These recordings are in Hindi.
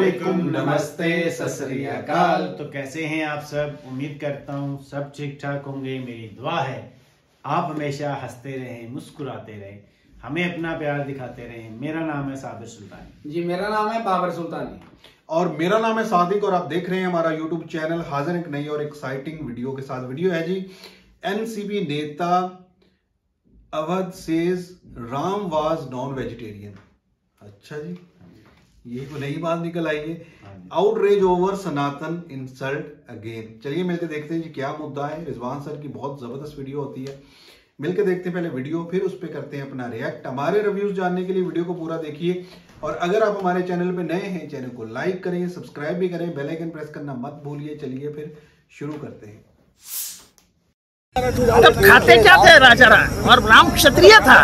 अस्सलामुअलैकुम, नमस्ते, सत श्री अकाल। तो कैसे हैं आप सब? उम्मीद करता हूँ सब ठीक ठाक होंगे। मेरी दुआ है आप हमेशा हंसते रहें, मुस्कुराते रहें, हमें अपना प्यार दिखाते रहें। मेरा नाम है साबिर सुल्तानी जी, मेरा नाम है बाबर सुल्तानी और मेरा नाम है सादिक और आप देख रहे हैं हमारा यूट्यूब चैनल। हाजिर एक नई और एक्साइटिंग वीडियो के साथ। वीडियो है जी, एनसीपी नेता Awhad says Ram was non vegetarian. अच्छा जी, ये तो नई बात निकल आई है। Outrage over Sanatan insult again. चलिए मिलकर देखते हैं जी क्या मुद्दा है। रिजवान सर की बहुत जबरदस्त वीडियो होती है, मिलकर देखते हैं पहले वीडियो, फिर उस पर करते हैं अपना रिएक्ट। हमारे रिव्यूज जानने के लिए वीडियो को पूरा देखिए और अगर आप हमारे चैनल पे नए हैं, चैनल को लाइक करें, सब्सक्राइब भी करें, बेल आइकन प्रेस करना मत भूलिए। चलिए फिर शुरू करते हैं। तब खाते क्या थे राजा राम, और राम क्षत्रिय था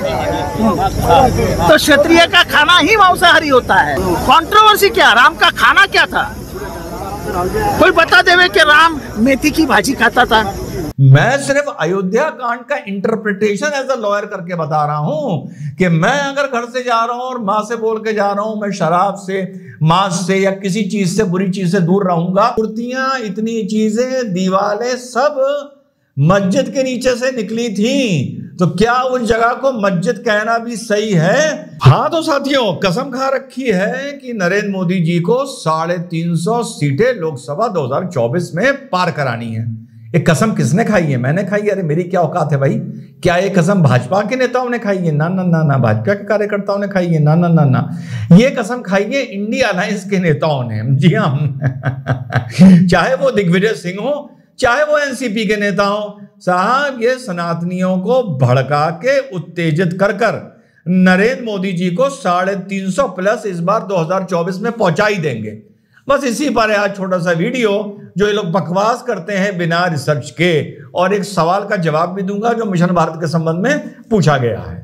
तो क्षत्रिय का खाना ही मांसाहारी होता है। कंट्रोवर्सी क्या, राम का खाना क्या था? कोई बता देवे कि राम मेथी की भाजी खाता था। मैं सिर्फ अयोध्या कांड का इंटरप्रिटेशन एज अ लॉयर करके बता रहा हूं कि मैं अगर घर से जा रहा हूं और मां से बोल के जा रहा हूं मैं शराब से, मांस से या किसी चीज से, बुरी चीज से दूर रहूंगा। मूर्तियां, इतनी चीजें, दीवारें सब मस्जिद के नीचे से निकली थी, तो क्या उस जगह को मस्जिद कहना भी सही है? हाँ तो साथियों, कसम खा रखी है कि नरेंद्र मोदी जी को 350 सीटें लोकसभा 2024 में पार करानी है। ये कसम किसने खाई है? मैंने खाई है। अरे मेरी क्या औकात है भाई? क्या ये कसम भाजपा के नेताओं ने खाई है? ना ना ना ना, भाजपा के कार्यकर्ताओं ने खाई है? ना ना ना ना, ये कसम खाई है इंडिया अलायंस के नेताओं ने। जी हाँ चाहे वो दिग्विजय सिंह हो, चाहे वो एनसीपी के नेता हो। साहब, ये सनातनियों को भड़का के उत्तेजित कर कर नरेंद्र मोदी जी को 350 प्लस इस बार 2024 में पहुंचा ही देंगे। बस इसी पर है आज छोटा सा वीडियो, जो ये लोग बकवास करते हैं बिना रिसर्च के, और एक सवाल का जवाब भी दूंगा जो मिशन भारत के संबंध में पूछा गया है।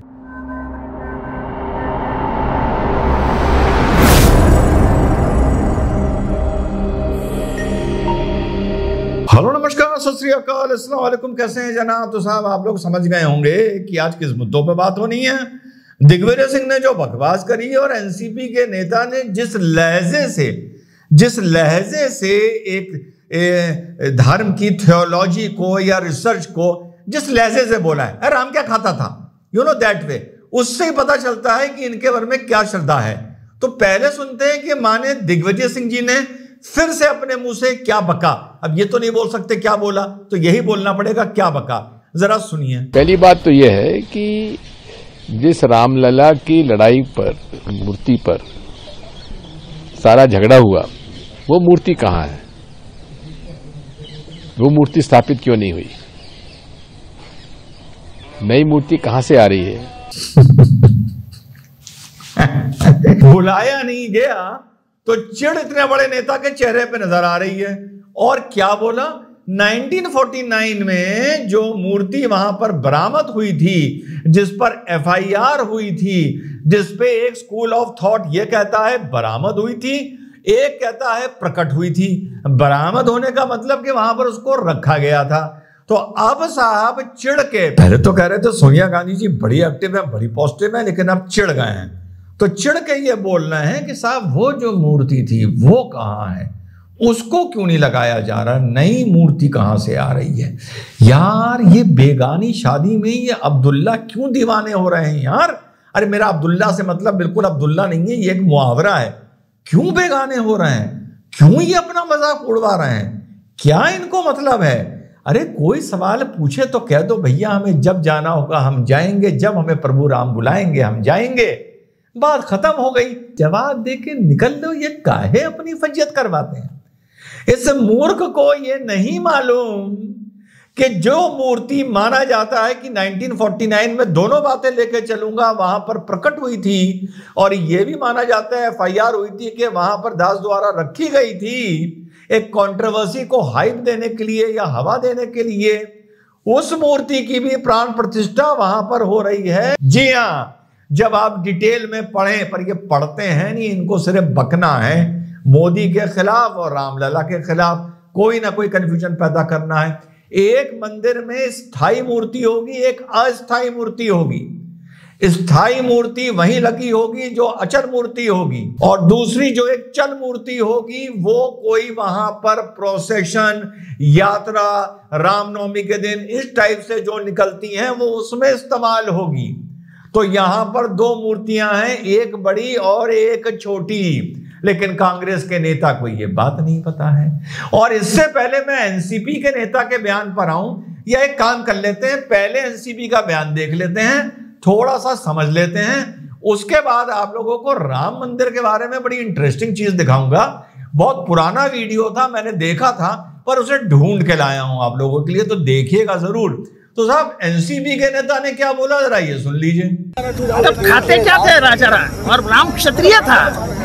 हेलो, नमस्कार, सत श्री अकाल, अस्सलाम वालेकुम। कैसे हैं जनाब? तो साहब आप लोग समझ गए होंगे कि आज किस मुद्दों पे बात होनी है। दिग्विजय सिंह ने जो बकवास करी और एनसीपी के नेता ने जिस लहजे से एक धर्म की थियोलॉजी को या रिसर्च को जिस लहजे से बोला है, राम क्या खाता था, यू नो दैट वे, उससे ही पता चलता है कि इनके बारे में क्या श्रद्धा है। तो पहले सुनते हैं कि माने दिग्विजय सिंह जी ने फिर से अपने मुंह से क्या बका। अब ये तो नहीं बोल सकते क्या बोला, तो यही बोलना पड़ेगा क्या बका। जरा सुनिए। पहली बात तो यह है कि जिस रामलला की लड़ाई पर, मूर्ति पर सारा झगड़ा हुआ, वो मूर्ति कहां है? वो मूर्ति स्थापित क्यों नहीं हुई? नई मूर्ति कहां से आ रही है? बुलाया नहीं गया तो चिढ़ इतने बड़े नेता के चेहरे पे नजर आ रही है। और क्या बोला? 1949 में जो मूर्ति वहां पर बरामद हुई थी, जिस पर एफआईआर हुई थी, जिस पे एक स्कूल ऑफ थॉट ये कहता है बरामद हुई थी, एक कहता है प्रकट हुई थी। बरामद होने का मतलब कि वहां पर उसको रखा गया था। तो अब साहब चिढ़ के, पहले तो कह रहे थे सोनिया गांधी जी बड़ी एक्टिव है, बड़ी पॉजिटिव है, लेकिन अब चिढ़ गए हैं। तो चिढ़ के ये बोलना है कि साहब वो जो मूर्ति थी वो कहां है, उसको क्यों नहीं लगाया जा रहा, नई मूर्ति कहां से आ रही है? यार ये बेगानी शादी में ये अब्दुल्ला क्यों दीवाने हो रहे हैं यार? अरे मेरा अब्दुल्ला से मतलब बिल्कुल अब्दुल्ला नहीं है, ये एक मुहावरा है। क्यों बेगाने हो रहे हैं? क्यों ये अपना मजाक उड़वा रहे हैं? क्या इनको मतलब है? अरे कोई सवाल पूछे तो कह दो भैया हमें जब जाना होगा हम जाएंगे, जब हमें प्रभु राम बुलाएंगे हम जाएंगे, बात खत्म हो गई। जवाब देके निकल दो। ये काहे अपनी फजियत करवाते हैं? इस मूर्ख को ये नहीं मालूम कि जो मूर्ति माना जाता है कि 1949 में दोनों बातें लेके चलूंगा वहां पर प्रकट हुई थी, और यह भी माना जाता है एफआईआर हुई थी कि वहां पर दास द्वारा रखी गई थी, एक कंट्रोवर्सी को हाइप देने के लिए या हवा देने के लिए, उस मूर्ति की भी प्राण प्रतिष्ठा वहां पर हो रही है। जी हाँ, जब आप डिटेल में पढ़ें, पर ये पढ़ते हैं नहीं, इनको सिर्फ बकना है मोदी के खिलाफ और रामलला के खिलाफ, कोई ना कोई कंफ्यूजन पैदा करना है। एक मंदिर में स्थायी मूर्ति होगी, एक अस्थायी मूर्ति होगी। स्थायी मूर्ति वहीं लगी होगी जो अचल मूर्ति होगी, और दूसरी जो एक चल मूर्ति होगी वो कोई वहां पर प्रोसेशन, यात्रा, रामनवमी के दिन इस टाइप से जो निकलती हैं वो उसमें इस्तेमाल होगी। तो यहां पर दो मूर्तियां हैं, एक बड़ी और एक छोटी, लेकिन कांग्रेस के नेता को ये बात नहीं पता है। और इससे पहले मैं एनसीपी के नेता के बयान पर आऊं, या एक काम कर लेते हैं, पहले एनसीपी का बयान देख लेते हैं, थोड़ा सा समझ लेते हैं, उसके बाद आप लोगों को राम मंदिर के बारे में बड़ी इंटरेस्टिंग चीज दिखाऊंगा। बहुत पुराना वीडियो था, मैंने देखा था, पर उसे ढूंढ के लाया हूं आप लोगों के लिए, तो देखिएगा जरूर। तो साहब एनसीपी के नेता ने क्या बोला, जरा ये सुन लीजिए। तब खाते क्या थे राजा राम, और राम क्षत्रिय था,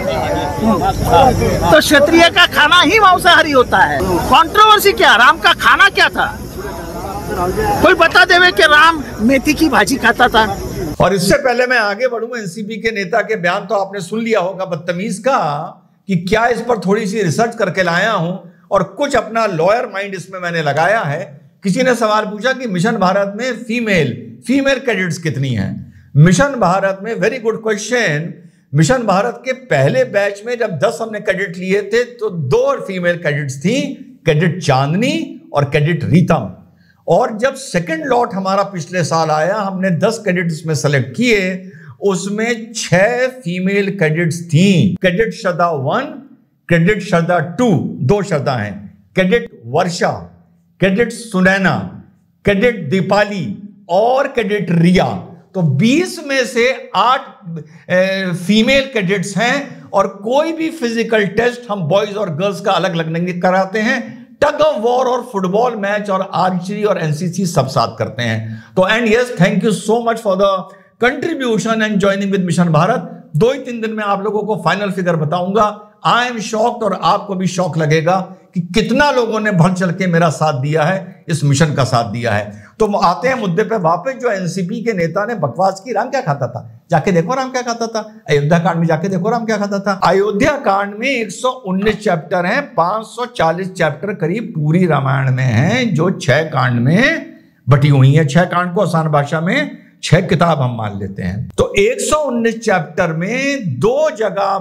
तो क्षत्रिय का खाना ही मांसाहारी होता है। कंट्रोवर्सी क्या, राम का खाना क्या था? कोई बता देवे कि राम मेथी की भाजी खाता था। और इससे पहले मैं आगे बढ़ूं, एनसीपी के नेता के बयान तो आपने सुन लिया होगा बदतमीज का, कि क्या इस पर थोड़ी सी रिसर्च करके लाया हूं और कुछ अपना लॉयर माइंड इसमें मैंने लगाया है। किसी ने सवाल पूछा कि मिशन भारत में फीमेल कैडेट्स कितनी हैं। मिशन भारत में, very good question, mission Bharat के पहले बैच में जब 10 हमने कैडेट लिए थे तो 2 फीमेल कैडेट्स थी, कैडेट चांदनी और कैडेट रीतम। और जब सेकंड लॉट हमारा पिछले साल आया, हमने 10 कैडेट्स में सेलेक्ट किए, उसमें 6 फीमेल कैडेट्स थी। कैडेट श्रद्धा 1, कैडेट श्रद्धा 2, 2 श्रद्धा हैं, cadet Varsha, cadet Sunaina, cadet Deepali और कैडेट रिया। तो 20 में से 8 फीमेल कैडेट्स हैं। और कोई भी फिजिकल टेस्ट हम बॉयज और गर्ल्स का अलग अलग कराते हैं। टग ऑफ वॉर और फुटबॉल मैच और आर्चरी और एनसीसी सब साथ करते हैं। तो and yes, thank you so much for the contribution and joining with mission Bharat. 2 ही 3 दिन में आप लोगों को फाइनल फिगर बताऊंगा। आई एम शॉक्ड, और आपको भी शौक लगेगा कि कितना लोगों ने बढ़ चढ़ के मेरा साथ दिया है, इस मिशन का साथ दिया है। तो आते हैं मुद्दे पे वापस। जो एनसीपी के नेता ने बकवास की, राम क्या खाता था, जाके देखो राम क्या खाता था। अयोध्या कांड में जाके देखो राम क्या खाता था। अयोध्या कांड में 119 चैप्टर हैं, 540 चैप्टर करीब पूरी रामायण में हैं, जो 6 कांड में बटी हुई है। 6 कांड को आसान भाषा में 6 किताब हम मान लेते हैं। तो 119 चैप्टर में 2 जगह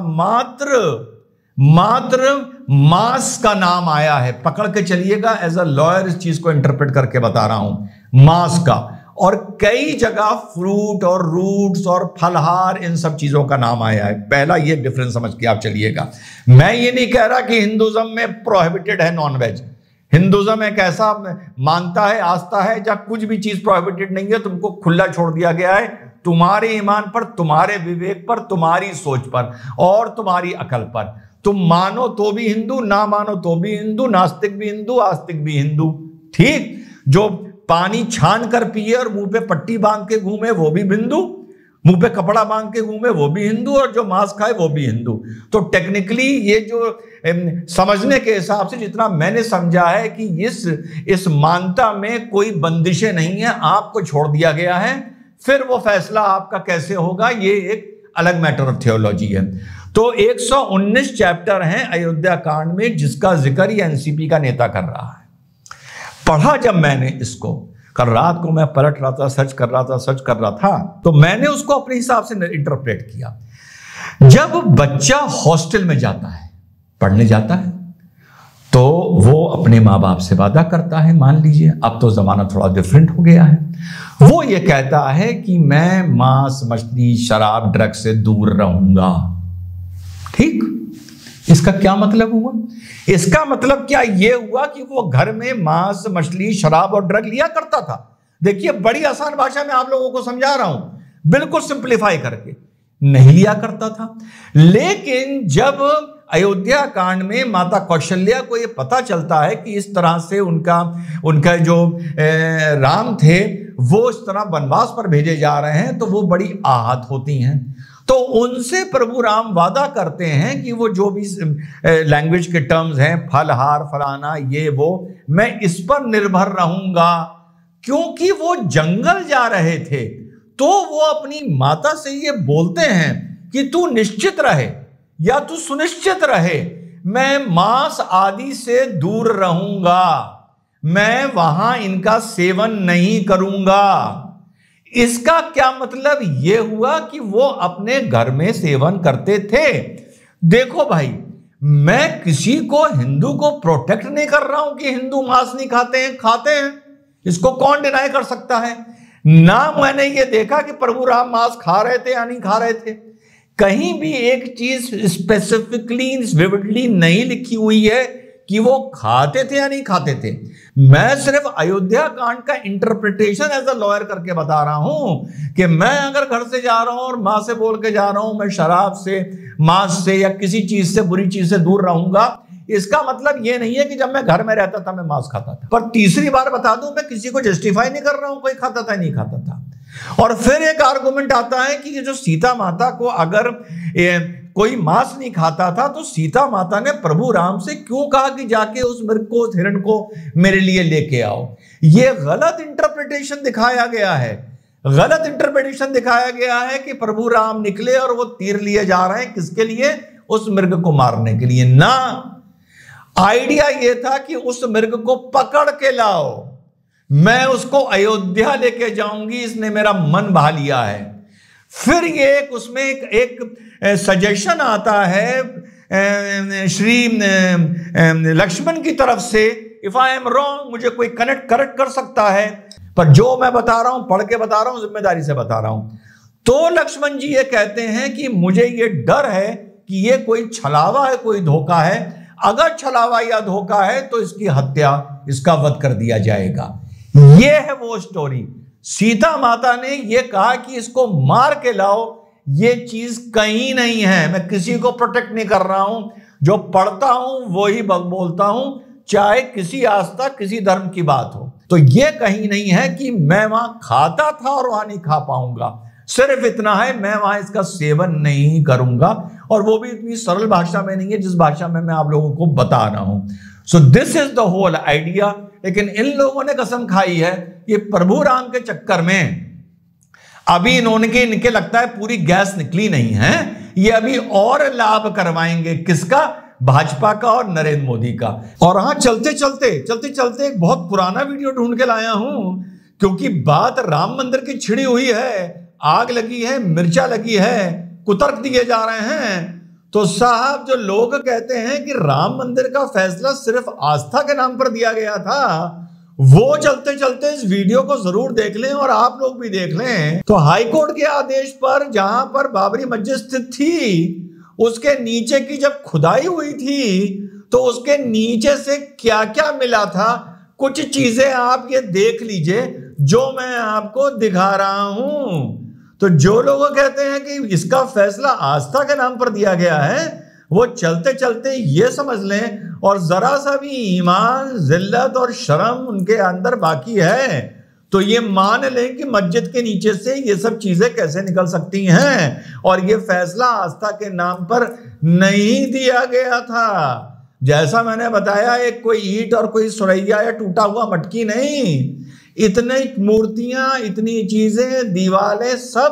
मात्र मांस का नाम आया है। पकड़ के चलिएगा, एज अ लॉयर इस चीज को इंटरप्रेट करके बता रहा हूं, मांस का। और कई जगह फ्रूट और रूट्स और फलहार, इन सब चीजों का नाम आया है। पहला ये डिफरेंस समझ के आप चलिएगा। मैं ये नहीं कह रहा कि हिंदुज्म में प्रोहिबिटेड है नॉनवेज। हिंदुज्म एक ऐसा मानता है, आस्था है, जहां कुछ भी चीज प्रोहिबिटेड नहीं है, तुमको खुला छोड़ दिया गया है, तुम्हारे ईमान पर, तुम्हारे विवेक पर, तुम्हारी सोच पर और तुम्हारी अकल पर। तुम मानो तो भी हिंदू, ना मानो तो भी हिंदू, नास्तिक भी हिंदू, आस्तिक भी हिंदू। ठीक, जो पानी छान कर पिए और मुंह पे पट्टी बांध के घूमे वो भी हिंदू, मुंह पे कपड़ा बांध के घूमे वो भी हिंदू, और जो मांस खाए वो भी हिंदू। तो टेक्निकली ये जो समझने के हिसाब से जितना मैंने समझा है कि इस मानता में कोई बंदिशें नहीं है, आपको छोड़ दिया गया है। फिर वो फैसला आपका कैसे होगा, ये एक अलग मैटर ऑफ थियोलॉजी है। तो 119 चैप्टर हैं अयोध्या कांड में, जिसका जिक्र ही एनसीपी का नेता कर रहा है। पढ़ा जब मैंने इसको, कल रात को मैं पलट रहा था, सर्च कर रहा था, तो मैंने उसको अपने हिसाब से इंटरप्रेट किया। जब बच्चा हॉस्टल में जाता है, पढ़ने जाता है, तो वो अपने माँ बाप से वादा करता है। मान लीजिए अब तो जमाना थोड़ा डिफरेंट हो गया है। वो ये कहता है कि मैं मांस, मछली, शराब, ड्रग से दूर रहूंगा। ठीक, इसका क्या मतलब हुआ? इसका मतलब क्या ये हुआ कि वो घर में मांस, मछली, शराब और ड्रग लिया करता था। देखिए, बड़ी आसान भाषा में आप लोगों को समझा रहा हूं, बिल्कुल सिंप्लीफाई करके। नहीं लिया करता था। लेकिन जब अयोध्या कांड में माता कौशल्या को यह पता चलता है कि इस तरह से उनका जो राम थे वो इस तरह वनवास पर भेजे जा रहे हैं, तो वो बड़ी आहत होती हैं। तो उनसे प्रभु राम वादा करते हैं कि वो जो भी लैंग्वेज के टर्म्स हैं, फलहार, फलाना, ये वो, मैं इस पर निर्भर रहूंगा। क्योंकि वो जंगल जा रहे थे, तो वो अपनी माता से ये बोलते हैं कि तू निश्चित रहे या तू सुनिश्चित रहे, मैं मांस आदि से दूर रहूंगा, मैं वहां इनका सेवन नहीं करूंगा। इसका क्या मतलब ये हुआ कि वो अपने घर में सेवन करते थे। देखो भाई, मैं किसी को, हिंदू को प्रोटेक्ट नहीं कर रहा हूं कि हिंदू मांस नहीं खाते हैं, खाते हैं, इसको कौन डिनाई कर सकता है। ना मैंने ये देखा कि प्रभु राम मांस खा रहे थे या नहीं खा रहे थे। कहीं भी एक चीज स्पेसिफिकली विविडली नहीं लिखी हुई है कि वो खाते थे या नहीं खाते थे। मैं सिर्फ अयोध्या कांड का इंटरप्रिटेशन एज अ लॉयर करके बता रहा हूं कि मैं अगर घर से जा रहा हूं और मां से बोल के जा रहा हूं मैं शराब से, मांस से या किसी चीज से, बुरी चीज से दूर रहूंगा, इसका मतलब ये नहीं है कि जब मैं घर में रहता था मैं मांस खाता था। पर तीसरी बार बता दूं, मैं किसी को जस्टिफाई नहीं कर रहा हूं कोई खाता था नहीं खाता था। और फिर एक आर्गुमेंट आता है कि ये जो सीता माता को अगर कोई मांस नहीं खाता था तो सीता माता ने प्रभु राम से क्यों कहा कि जाके उस मृग को, उस हिरण को मेरे लिए लेके आओ। ये गलत इंटरप्रिटेशन दिखाया गया है। गलत इंटरप्रिटेशन दिखाया गया है कि प्रभु राम निकले और वो तीर लिए जा रहे हैं, किसके लिए? उस मृग को मारने के लिए ना। आइडिया ये था कि उस मृग को पकड़ के लाओ, मैं उसको अयोध्या लेके जाऊंगी, इसने मेरा मन भा लिया है। फिर ये उसमें एक सजेशन आता है श्री लक्ष्मण की तरफ से, इफ आई एम रॉन्ग, मुझे कोई करेक्ट कर सकता है, पर जो मैं बता रहा हूं, पढ़ के बता रहा हूं, जिम्मेदारी से बता रहा हूं। तो लक्ष्मण जी ये कहते हैं कि मुझे ये डर है कि ये कोई छलावा है, कोई धोखा है। अगर छलावा या धोखा है तो इसकी हत्या, इसका वध कर दिया जाएगा। ये है वो स्टोरी। सीता माता ने ये कहा कि इसको मार के लाओ, ये चीज कहीं नहीं है। मैं किसी को प्रोटेक्ट नहीं कर रहा हूं, जो पढ़ता हूं वो ही बोलता हूं, चाहे किसी आस्था, किसी धर्म की बात हो। तो ये कहीं नहीं है कि मैं वहां खाता था और वहां नहीं खा पाऊंगा। सिर्फ इतना है, मैं वहां इसका सेवन नहीं करूंगा, और वो भी इतनी सरल भाषा में नहीं है जिस भाषा में मैं आप लोगों को बता रहा हूं। So this is the whole idea. लेकिन इन लोगों ने कसम खाई है कि प्रभु राम के चक्कर में अभी इनके लगता है पूरी गैस निकली नहीं है, ये अभी और लाभ करवाएंगे। किसका? भाजपा का और नरेंद्र मोदी का। और हाँ, चलते चलते एक बहुत पुराना वीडियो ढूंढ के लाया हूं, क्योंकि बात राम मंदिर की छिड़ी हुई है, आग लगी है, मिर्चा लगी है, कुतर्क दिए जा रहे हैं। तो साहब, जो लोग कहते हैं कि राम मंदिर का फैसला सिर्फ आस्था के नाम पर दिया गया था, वो चलते चलते इस वीडियो को जरूर देख लें, और आप लोग भी देख लें। तो हाई कोर्ट के आदेश पर जहां पर बाबरी मस्जिद स्थित थी, उसके नीचे की जब खुदाई हुई थी तो उसके नीचे से क्या क्या मिला था, कुछ चीजें आप ये देख लीजिए जो मैं आपको दिखा रहा हूं। तो जो लोग कहते हैं कि इसका फैसला आस्था के नाम पर दिया गया है, वो चलते चलते ये समझ लें, और जरा सा भी ईमान, जिल्लत और शर्म उनके अंदर बाकी है तो ये मान लें कि मस्जिद के नीचे से ये सब चीजें कैसे निकल सकती हैं, और ये फैसला आस्था के नाम पर नहीं दिया गया था। जैसा मैंने बताया, एक कोई ईंट और कोई सुरैया या टूटा हुआ मटकी नहीं, इतनी मूर्तियां, इतनी चीजें, दीवारें सब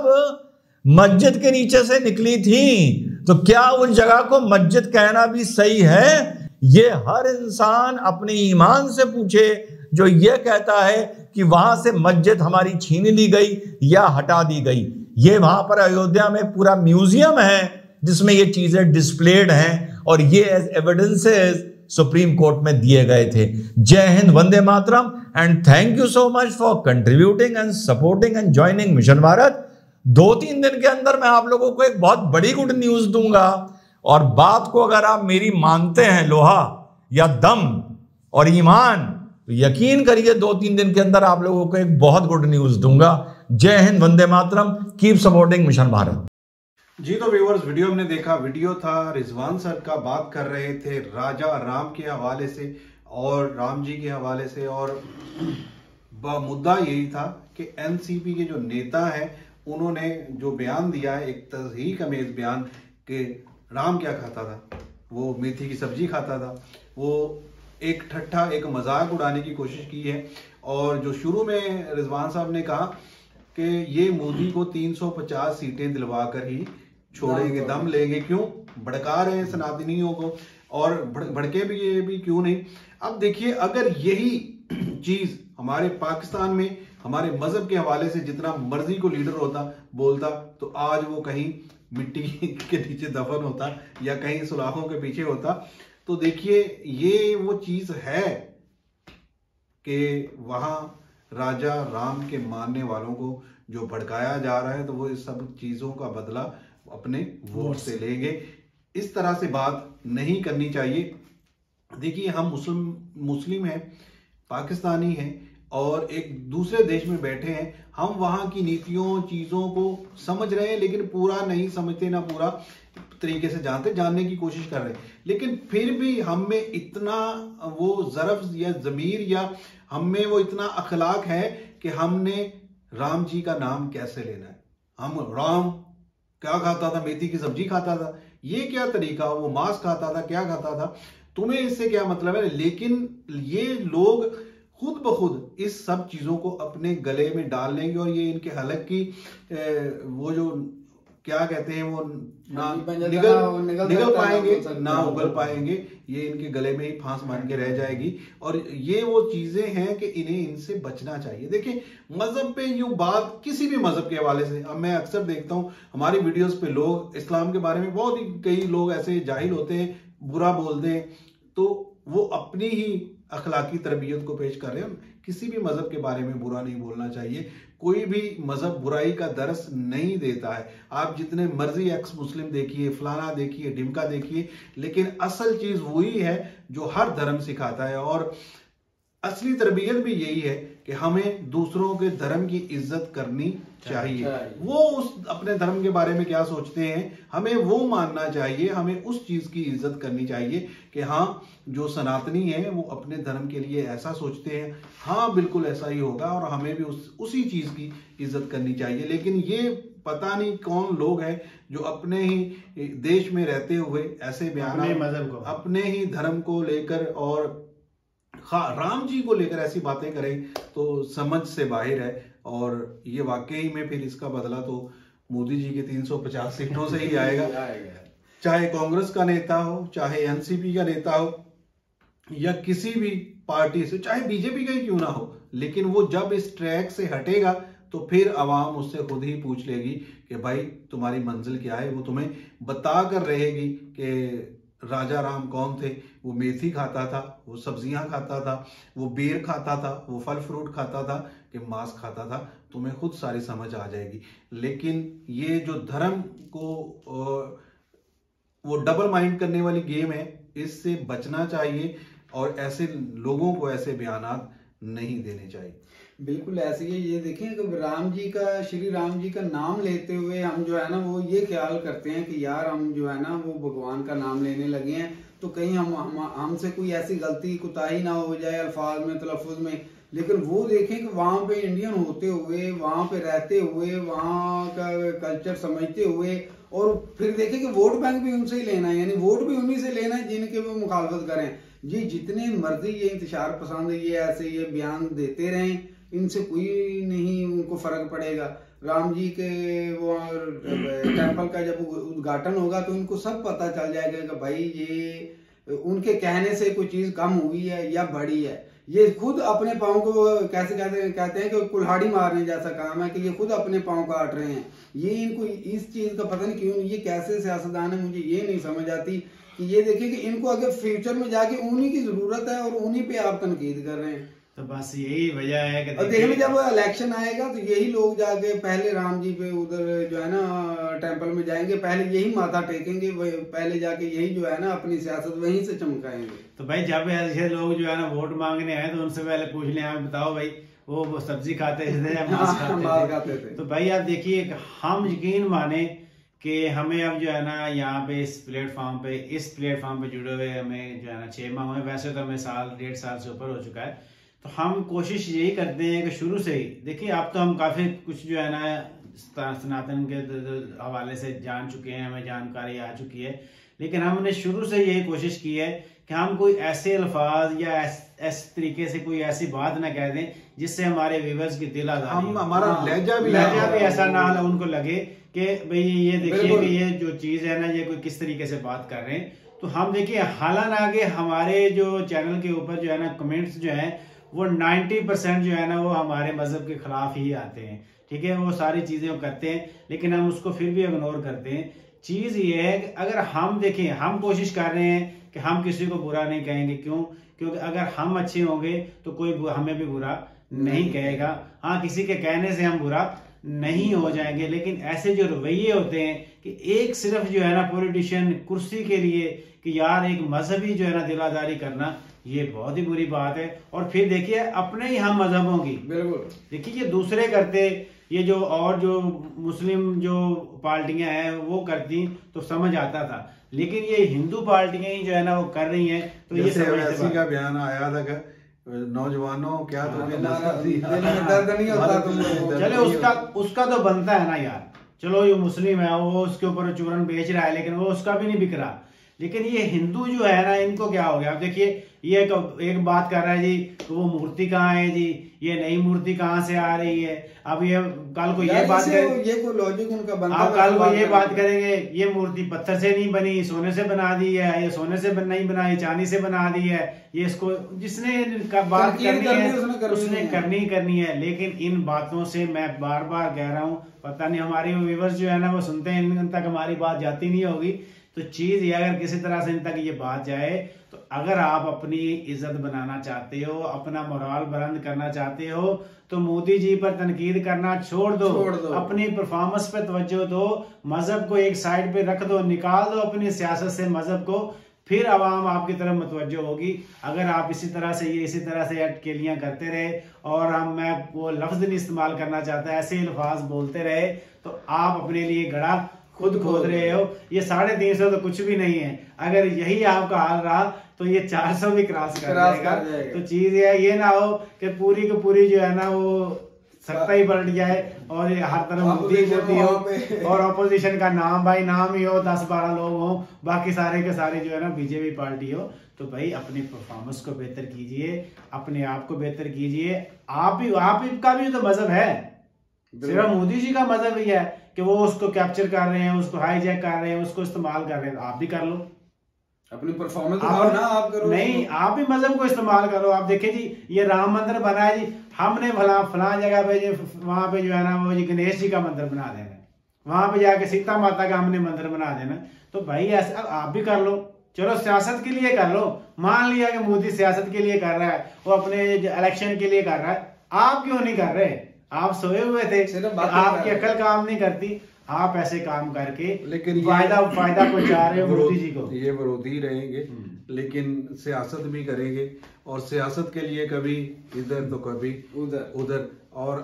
मस्जिद के नीचे से निकली थी। तो क्या उस जगह को मस्जिद कहना भी सही है? ये हर इंसान अपने ईमान से पूछे जो ये कहता है कि वहां से मस्जिद हमारी छीन ली गई या हटा दी गई। ये वहां पर अयोध्या में पूरा म्यूजियम है जिसमें ये चीजें डिस्प्लेड हैं, और ये एज एविडेंसेस सुप्रीम कोर्ट में दिए गए थे। Jai Hind, Vande Mataram, and thank you so much for contributing and supporting and joining mission Bharat. 2-3 दिन के अंदर मैं आप लोगों को एक बहुत बड़ी गुड न्यूज दूंगा, और बात को अगर आप मेरी मानते हैं, लोहा या दम और ईमान, तो यकीन करिए 2-3 दिन के अंदर आप लोगों को एक बहुत गुड न्यूज दूंगा। Jai Hind, Vande Mataram, keep supporting mission Bharat. जी तो व्यूअर्स, वीडियो हमने देखा, वीडियो था रिजवान सर का, बात कर रहे थे राजा राम के हवाले से और राम जी के हवाले से, और मुद्दा यही था कि एनसीपी के जो नेता हैं उन्होंने जो बयान दिया है, एक तस्हीक अमेज बयान कि राम क्या खाता था, वो मेथी की सब्जी खाता था, वो एक ठट्ठा, एक मजाक उड़ाने की कोशिश की है। और जो शुरू में रिजवान साहब ने कहा कि ये मोदी को 350 सीटें दिलवा कर ही छोड़ेंगे, दम लेंगे, क्यों भड़का रहे हैं सनातनियों को, और भड़के भी ये भी क्यों नहीं। अब देखिए, अगर यही चीज हमारे पाकिस्तान में, हमारे मजहब के हवाले से जितना मर्जी को लीडर होता बोलता, तो आज वो कहीं मिट्टी के नीचे दफन होता या कहीं सुराखों के पीछे होता। तो देखिए ये वो चीज है कि वहां राजा राम के मानने वालों को जो भड़काया जा रहा है, तो वो इस सब चीजों का बदला अपने वोट से लेंगे। इस तरह से बात नहीं करनी चाहिए। देखिए हम मुस्लिम हैं, पाकिस्तानी हैं और एक दूसरे देश में बैठे हैं। हम वहां की नीतियों चीजों को समझ रहे हैं, लेकिन पूरा नहीं समझते, ना पूरा तरीके से जानने की कोशिश कर रहे हैं। लेकिन फिर भी हम में इतना वो ज़रफ़ या ज़मीर या हम में वो इतना अखलाक है कि हमने राम जी का नाम कैसे लेना है। हम राम क्या खाता था, मेथी की सब्जी खाता था, ये क्या तरीका, वो मांस खाता था, क्या खाता था, तुम्हें इससे क्या मतलब है। लेकिन ये लोग खुद ब खुद इस सब चीजों को अपने गले में डाल लेंगे और ये इनके हलक की वो जो क्या कहते हैं वो ना निगल पाएंगे ना उगल पाएंगे, ये इनके गले में ही फांस मान के रह जाएगी। और ये वो चीजें हैं कि इन्हें इनसे बचना चाहिए। देखिए मजहब पे यूं बात किसी भी मजहब के हवाले से, अब मैं अक्सर देखता हूं हमारी वीडियोस पे लोग इस्लाम के बारे में बहुत ही कई लोग ऐसे जाहिल होते हैं, बुरा बोलते हैं, तो वो अपनी ही अखलाकी तरबियत को पेश कर रहे हैं। किसी भी मजहब के बारे में बुरा नहीं बोलना चाहिए। कोई भी मजहब बुराई का दरस नहीं देता है। आप जितने मर्जी एक्स मुस्लिम देखिए, फलाना देखिए, ढिमका देखिए, लेकिन असल चीज वही है जो हर धर्म सिखाता है। और असली तरबियत भी यही है कि हमें दूसरों के धर्म की इज्जत करनी चाहिए। वो उस अपने धर्म के बारे में क्या सोचते हैं हमें वो मानना चाहिए। हमें उस चीज की इज्जत करनी चाहिए कि हाँ जो सनातनी है वो अपने धर्म के लिए ऐसा सोचते हैं, हाँ बिल्कुल ऐसा ही होगा और हमें भी उसी चीज की इज्जत करनी चाहिए। लेकिन ये पता नहीं कौन लोग हैं जो अपने ही देश में रहते हुए ऐसे बयान अपने ही धर्म को लेकर और राम जी को लेकर ऐसी बातें करें तो समझ से बाहर है। और ये वाकई में फिर इसका बदला तो मोदी जी के 350 सीटों से ही आएगा। चाहे कांग्रेस का नेता हो, चाहे एनसीपी का नेता हो या किसी भी पार्टी से, चाहे बीजेपी का ही क्यों ना हो, लेकिन वो जब इस ट्रैक से हटेगा तो फिर आवाम उससे खुद ही पूछ लेगी कि भाई तुम्हारी मंजिल क्या है। वो तुम्हें बता कर रहेगी कि राजा राम कौन थे। वो मेथी खाता था, वो सब्जियां खाता था, वो बेर खाता था, वो फल फ्रूट खाता था कि मांस खाता था। तुम्हें खुद सारी समझ आ जाएगी। लेकिन ये जो धर्म को वो डबल माइंड करने वाली गेम है, इससे बचना चाहिए और ऐसे लोगों को ऐसे बयानात नहीं देने चाहिए। बिल्कुल ऐसे ही ये देखें कि राम जी का, श्री राम जी का नाम लेते हुए हम जो है ना वो ये ख्याल करते हैं कि यार हम जो है ना वो भगवान का नाम लेने लगे हैं तो कहीं हमसे कोई ऐसी गलती कुताही ना हो जाए अल्फाज में, तलफ़ुज़ में। लेकिन वो देखें कि वहाँ पे इंडियन होते हुए, वहाँ पे रहते हुए, वहाँ का कल्चर समझते हुए, और फिर देखें कि वोट बैंक भी उनसे ही लेना है, यानी वोट भी उन्हीं से लेना है जिनके वो मुखालफत करें। ये जितने मर्जी ये इंतशार पसंद ये ऐसे ये बयान देते रहें, इनसे कोई नहीं उनको फर्क पड़ेगा। राम जी के वो टेम्पल का जब उद्घाटन होगा तो इनको सब पता चल जाएगा कि भाई ये उनके कहने से कोई चीज कम हुई है या बढ़ी है। ये खुद अपने पाँव को कैसे कहते हैं कि कुल्हाड़ी मारने जैसा काम है कि ये खुद अपने पाँव काट रहे हैं। ये इनको इस चीज का पता नहीं क्यों, ये कैसे सियासतदान है, मुझे ये नहीं समझ आती कि ये देखिए कि इनको अगर फ्यूचर में जाके उन्हीं की जरूरत है और उन्हीं पे आप तनकीद कर रहे हैं। तो बस यही वजह है कि और देखिए जब इलेक्शन आएगा तो यही लोग जाके पहले राम जी पे उधर जो है ना टेंपल में जाएंगे, पहले यही माथा टेकेंगे, पहले जाके यही जो है ना अपनी सियासत वहीं से चमकाएंगे। तो भाई जब ऐसे लोग जो है ना वोट मांगने आए तो उनसे पहले पूछ लें, आप बताओ भाई वो सब्जी खाते थे या मांस खाते थे। तो भाई आप देखिए हम यकीन माने कि हमें अब जो है ना यहाँ पे इस प्लेटफॉर्म पे जुड़े हुए हमें जो है ना 6 माह हुए, वैसे तो हमें 1.5 साल से ऊपर हो चुका है। तो हम कोशिश यही करते हैं कि शुरू से ही देखिए अब तो हम काफी कुछ जो है ना सनातन के हवाले से जान चुके हैं, हमें जानकारी आ चुकी है, लेकिन हमने शुरू से यही कोशिश की है कि हम कोई ऐसे अल्फाज या इस तरीके से कोई ऐसी बात ना कह दें जिससे हमारे व्यूअर्स की दिल आजादी, हमारा लहजा भी ऐसा ना उनको लगे कि भाई ये देखिए कि ये जो चीज है ना ये कोई किस तरीके से बात कर रहे हैं। तो हम देखिए हालांकि हमारे जो चैनल के ऊपर जो है ना कमेंट्स जो है वो 90% जो है ना वो हमारे मजहब के खिलाफ ही आते हैं। ठीक है, वो सारी चीजें वो करते हैं, लेकिन हम उसको फिर भी इग्नोर करते हैं। चीज ये है कि अगर हम देखें, हम कोशिश कर रहे हैं कि हम किसी को बुरा नहीं कहेंगे। क्यों? क्योंकि अगर हम अच्छे होंगे तो कोई हमें भी बुरा नहीं कहेगा। हाँ, किसी के कहने से हम बुरा नहीं हो जाएंगे, लेकिन ऐसे जो रवैये होते हैं कि एक सिर्फ जो है ना पॉलिटिशियन कुर्सी के लिए कि यार एक मजहबी जो है ना दिलादारी करना, ये बहुत ही बुरी बात है। और फिर देखिए अपने ही हम मजहबों की, बिल्कुल देखिए ये दूसरे करते, ये जो और जो मुस्लिम जो पार्टियां हैं वो करती तो समझ आता था, लेकिन ये हिंदू पार्टियां ही जो है ना वो कर रही हैं। तो ये ऐसी का बयान आया था कि नौजवानों क्या तो दर्द नहीं होता तुमको। चले उसका तो बनता है ना यार, चलो ये मुस्लिम है वो उसके ऊपर चूरन बेच रहा है, लेकिन वो उसका भी नहीं बिक रहा। लेकिन ये हिंदू जो है ना, इनको क्या हो गया? आप देखिए ये एक बात कर रहा है जी, तो वो मूर्ति कहाँ है जी, ये नई मूर्ति कहाँ से आ रही है। अब ये कल को ये बात करेंगे, ये कोई लॉजिक उनका बनता है। आप कल को ये बात करेंगे ये मूर्ति पत्थर से नहीं बनी, सोने से बना दी है, ये सोने से नहीं बनाई, चांदी से बना दी है। ये इसको जिसने बात करनी है उसने करनी है। लेकिन इन बातों से मैं बार बार कह रहा हूँ, पता नहीं हमारे व्यूअर्स जो है ना वो सुनते हैं, इन तक हमारी बात जाती नहीं होगी। तो चीज ये अगर किसी तरह से इन तक ये बात जाए, तो अगर आप अपनी इज्जत बनाना चाहते हो, अपना मोराल बुलंद करना चाहते हो, तो मोदी जी पर तनकीद करना छोड़ दो। अपनी परफॉर्मेंस पे तवज्जो दो, मजहब को एक साइड पे रख दो, निकाल दो अपनी सियासत से मजहब को, फिर अवाम आपकी तरफ मुतवज्जो होगी। अगर आप इसी तरह से अटकेलियां करते रहे और मैं वो लफ्ज नहीं इस्तेमाल करना चाहता, ऐसे अल्फाज बोलते रहे, तो आप अपने लिए गड़ा खुद खोद रहे हो। ये 350 तो कुछ भी नहीं है। अगर यही आपका हाल रहा तो ये 400 भी क्रॉस कर जाएगा। तो चीज ये ना हो कि पूरी की पूरी जो है ना वो सत्ता ही पलट जाए और ये हर तरफ मोदी हो और ऑपोजिशन का नाम भाई नाम ही हो, 10-12 लोग हो, बाकी सारे के सारे जो है ना बीजेपी पार्टी हो। तो भाई अपनी परफॉर्मेंस को बेहतर कीजिए, अपने आप को बेहतर कीजिए। आप का भी तो मजहब है, सिर्फ मोदी जी का मजहब ही है कि वो उसको कैप्चर कर रहे हैं, उसको हाईजैक कर रहे हैं, उसको इस्तेमाल कर रहे हैं। आप भी कर लो, अपनी परफॉर्मेंस आप करो। नहीं, आप भी मजहब को इस्तेमाल करो। आप देखिए जी, ये राम मंदिर बना है जी, हमने फलां जगह पे वहां पे जो है ना वो जी गणेश जी का मंदिर बना देना, वहां पे जाके सीता माता का हमने मंदिर बना देना। तो भाई ऐसा आप भी कर लो। चलो सियासत के लिए कर लो, मान लिया कि मोदी सियासत के लिए कर रहा है, वो अपने इलेक्शन के लिए कर रहा है, आप क्यों नहीं कर रहे? आप सोए हुए थे, आपकी अकल काम नहीं करती, आप ऐसे काम करके लेकिन फायदा पहुंचा रहे हो मोदी जी को। ये विरोधी रहेंगे, लेकिन सियासत भी करेंगे, और सियासत के लिए कभी इधर तो कभी उधर। और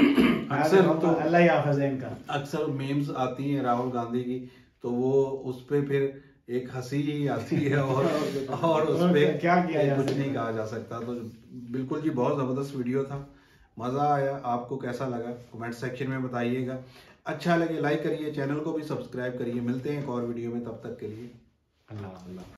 अक्सर तो अल्लाह हाफ़िज़ इनका, अक्सर मीम्स आती हैं राहुल गांधी की, तो वो उस पे फिर एक हंसी ही आती है और उस पे क्या किया कुछ नहीं कहा जा सकता। तो बिल्कुल जी, बहुत जबरदस्त वीडियो था, मजा आया। आपको कैसा लगा कमेंट सेक्शन में बताइएगा। अच्छा लगे लाइक करिए, चैनल को भी सब्सक्राइब करिए। मिलते हैं एक और वीडियो में, तब तक के लिए अल्लाह।